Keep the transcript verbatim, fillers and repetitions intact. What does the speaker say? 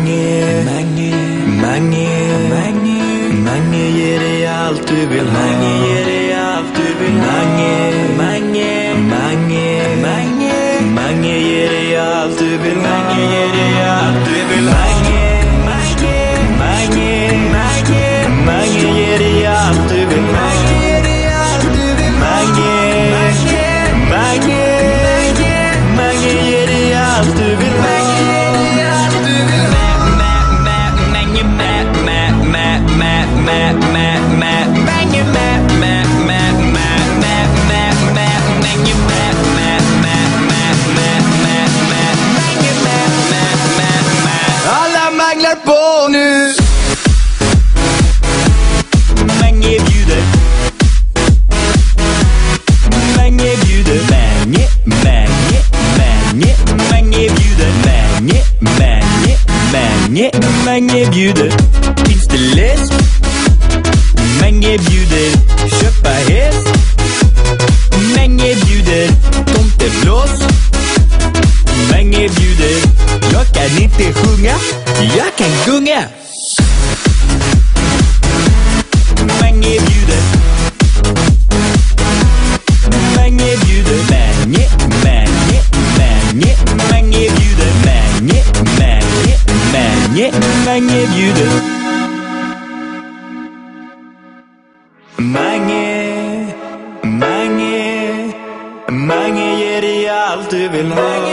Mange, mange, mange, mange, mange ger dig allt du vill ha. Mange ger dig allt du vill ha. Mange, mange, mange, mange, mange ger dig allt du vill ha. Mange ger dig allt du vill ha. Mange, mange, mange, mange ger dig allt du vill ha. Mange, mange, mange ger dig allt du vill ha. Alla manglar på nu. Mange bjuder. Mange bjuder. Mange, mange, mange, mange bjuder. Mange, mange, mange, mange bjuder. Finns det läsk? Mange bjuder. Köpa häst. Mange bjuder. Tomteblås. Mange bjuder. Jag kan inte sjunga, jag kan gunga. Mange bjuder. Mange bjuder. Mange, mange, mange, mange bjuder. Mange, mange, mange, mange bjuder. Mange, mange, mange ger dig allt du vill ha.